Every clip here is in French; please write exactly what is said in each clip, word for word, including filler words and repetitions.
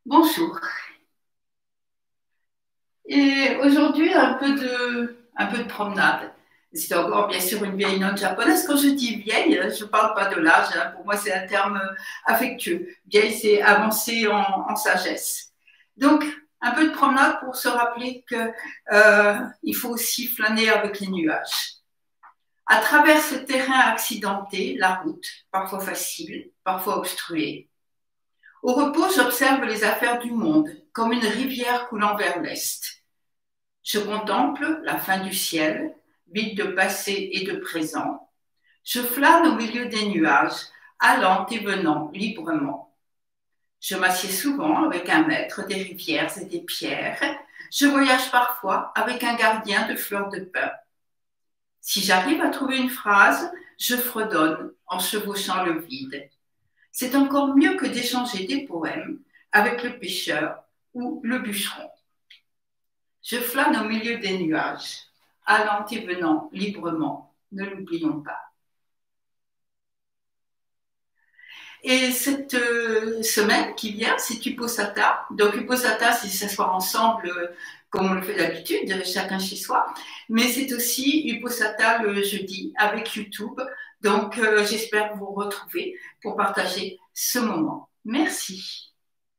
Bonjour. Et aujourd'hui, un peu de, un peu de promenade. C'est encore bien sûr une vieille note japonaise. Quand je dis vieille, je ne parle pas de l'âge. Hein. Pour moi, c'est un terme affectueux. Vieille, c'est avancer en, en sagesse. Donc, un peu de promenade pour se rappeler qu'il euh, faut aussi flâner avec les nuages. À travers ce terrain accidenté, la route, parfois facile, parfois obstruée. Au repos, j'observe les affaires du monde, comme une rivière coulant vers l'est. Je contemple la fin du ciel, vide de passé et de présent. Je flâne au milieu des nuages, allant et venant librement. Je m'assieds souvent avec un maître des rivières et des pierres. Je voyage parfois avec un gardien de fleurs de pin. Si j'arrive à trouver une phrase, je fredonne en chevauchant le vide. C'est encore mieux que d'échanger des poèmes avec le pêcheur ou le bûcheron. Je flâne au milieu des nuages, allant et venant librement, ne l'oublions pas. Et cette euh, semaine qui vient, c'est Uposatha. Donc Uposatha, c'est s'asseoir ensemble euh, comme on le fait d'habitude, chacun chez soi. Mais c'est aussi Uposatha le jeudi avec YouTube. Donc euh, j'espère vous retrouver pour partager ce moment. Merci.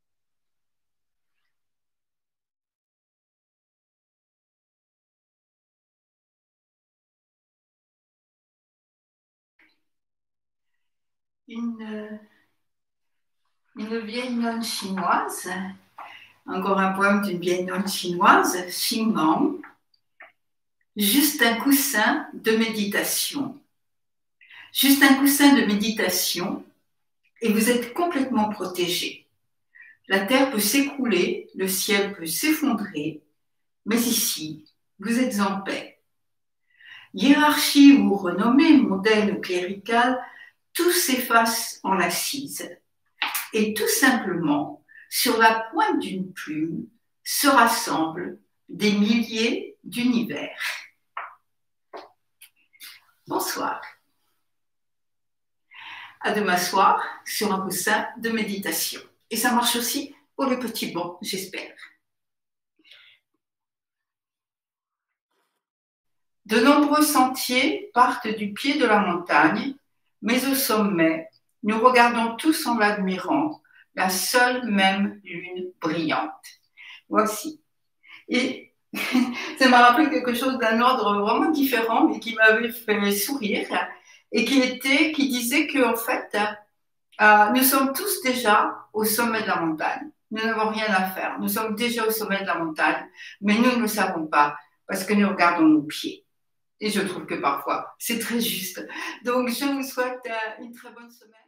Une, une vieille nonne chinoise, encore un poème d'une vieille nonne chinoise, Xingmang. Juste un coussin de méditation. Juste un coussin de méditation et vous êtes complètement protégé. La terre peut s'écrouler, le ciel peut s'effondrer, mais ici, vous êtes en paix. Hiérarchie ou renommée, mondaine ou cléricale, tout s'efface en l'assise. Et tout simplement, sur la pointe d'une plume, se rassemblent des milliers d'univers. Bonsoir. À de m'asseoir sur un coussin de méditation. Et ça marche aussi pour les petits bons, j'espère. De nombreux sentiers partent du pied de la montagne, mais au sommet, nous regardons tous en l'admirant la seule même lune brillante. Voici. Et ça m'a rappelé quelque chose d'un ordre vraiment différent, mais qui m'avait fait sourire, et qui était, qui disait que en fait, euh, nous sommes tous déjà au sommet de la montagne. Nous n'avons rien à faire. Nous sommes déjà au sommet de la montagne, mais nous ne le savons pas parce que nous regardons nos pieds. Et je trouve que parfois, c'est très juste. Donc, je vous souhaite une très bonne semaine.